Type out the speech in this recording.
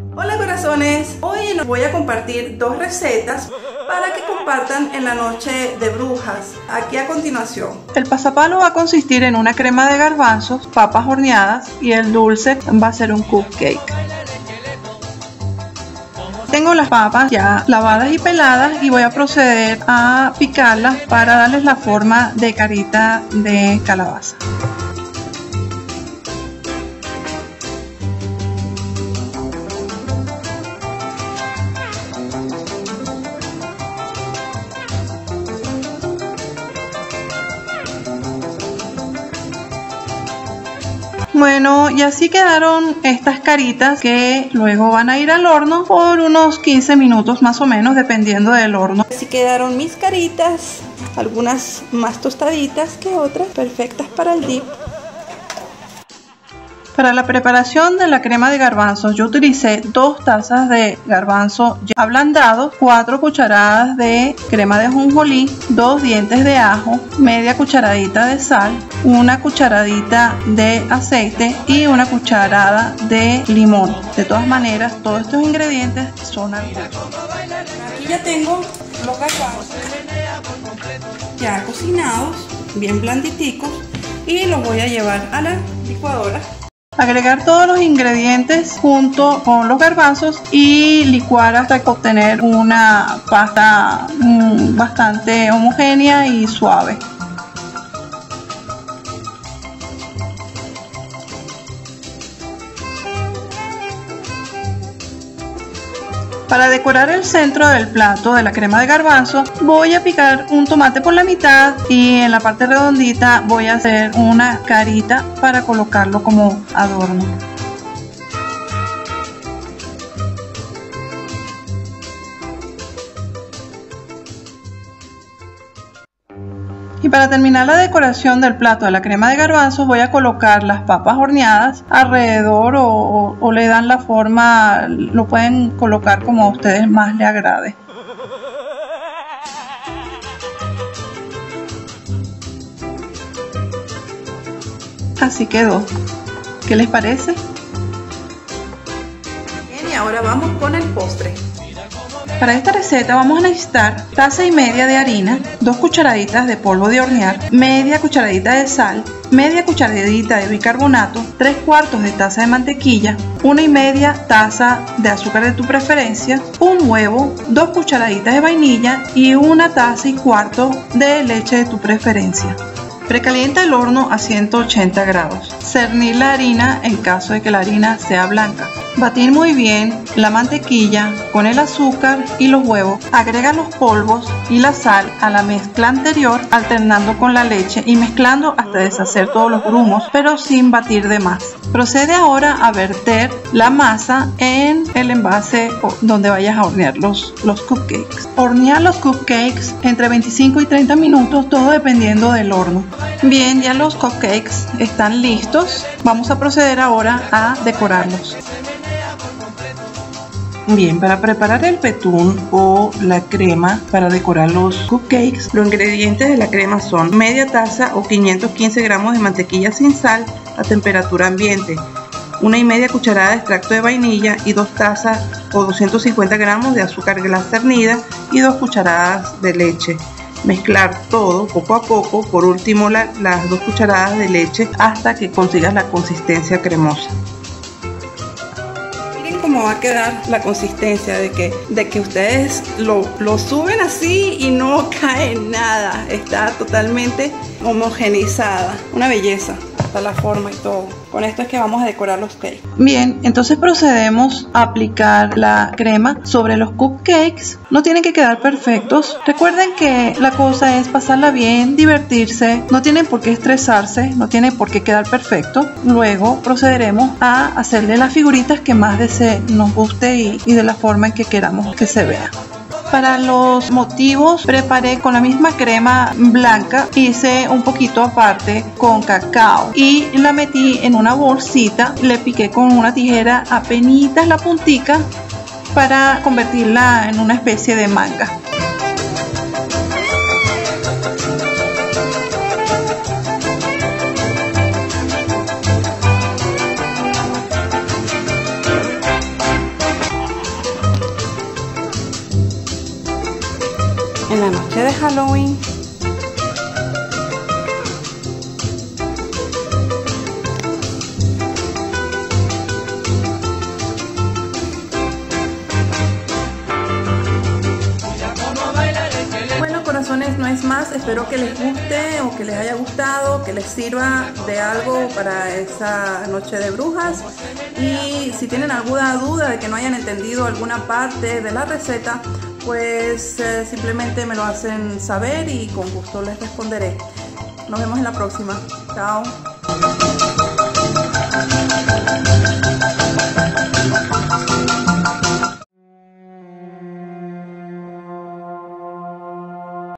Hola corazones, hoy les voy a compartir dos recetas para que compartan en la noche de brujas. Aquí a continuación. El pasapalo va a consistir en una crema de garbanzos, papas horneadas y el dulce va a ser un cupcake. Tengo las papas ya lavadas y peladas y voy a proceder a picarlas para darles la forma de carita de calabaza. Bueno, y así quedaron estas caritas que luego van a ir al horno por unos 15 minutos más o menos, dependiendo del horno. Así quedaron mis caritas, algunas más tostaditas que otras, perfectas para el dip. Para la preparación de la crema de garbanzos yo utilicé 2 tazas de garbanzo ya ablandado, 4 cucharadas de crema de ajonjolí, 2 dientes de ajo, media cucharadita de sal, 1 cucharadita de aceite y 1 cucharada de limón. De todas maneras, todos estos ingredientes son al gusto. Aquí ya tengo los garbanzos ya cocinados, bien blanditicos, y los voy a llevar a la licuadora. Agregar todos los ingredientes junto con los garbanzos y licuar hasta obtener una pasta bastante homogénea y suave. Para decorar el centro del plato de la crema de garbanzo voy a picar un tomate por la mitad y en la parte redondita voy a hacer una carita para colocarlo como adorno. Y para terminar la decoración del plato de la crema de garbanzos voy a colocar las papas horneadas alrededor o le dan la forma, lo pueden colocar como a ustedes más les agrade. Así quedó. ¿Qué les parece? Bien, y ahora vamos con el postre. Para esta receta vamos a necesitar taza y media de harina, 2 cucharaditas de polvo de hornear, media cucharadita de sal, media cucharadita de bicarbonato, 3/4 de taza de mantequilla, 1 y media taza de azúcar de tu preferencia, un huevo, 2 cucharaditas de vainilla y 1 taza y cuarto de leche de tu preferencia. Precalienta el horno a 180 grados. Cernir la harina en caso de que la harina sea blanca. Batir muy bien la mantequilla con el azúcar y los huevos. Agrega los polvos y la sal a la mezcla anterior, alternando con la leche y mezclando hasta deshacer todos los grumos, pero sin batir de más. Procede ahora a verter la masa en el envase donde vayas a hornear los cupcakes. Hornear los cupcakes entre 25 y 30 minutos, todo dependiendo del horno. Bien, ya los cupcakes están listos. Vamos a proceder ahora a decorarlos. Bien, para preparar el betún o la crema para decorar los cupcakes, los ingredientes de la crema son media taza o 515 gramos de mantequilla sin sal a temperatura ambiente, 1 y media cucharada de extracto de vainilla y 2 tazas o 250 gramos de azúcar glas cernida y 2 cucharadas de leche. Mezclar todo poco a poco, por último las 2 cucharadas de leche hasta que consigas la consistencia cremosa. Miren cómo va a quedar la consistencia de que ustedes lo suben así y no cae nada. Está totalmente homogeneizada. Una belleza, hasta la forma y todo. Con esto es que vamos a decorar los cakes. Bien, entonces procedemos a aplicar la crema sobre los cupcakes. No tienen que quedar perfectos. Recuerden que la cosa es pasarla bien, divertirse. No tienen por qué estresarse, no tienen por qué quedar perfecto. Luego procederemos a hacerle las figuritas que más nos guste y de la forma en que queramos que se vea. Para los motivos preparé con la misma crema blanca, hice un poquito aparte con cacao y la metí en una bolsita, le piqué con una tijera apenitas la puntica para convertirla en una especie de manga. Halloween. Bueno, corazones, no es más. Espero que les guste o que les haya gustado, que les sirva de algo para esa noche de brujas. Y si tienen alguna duda de que no hayan entendido alguna parte de la receta, pues simplemente me lo hacen saber y con gusto les responderé. Nos vemos en la próxima. Chao.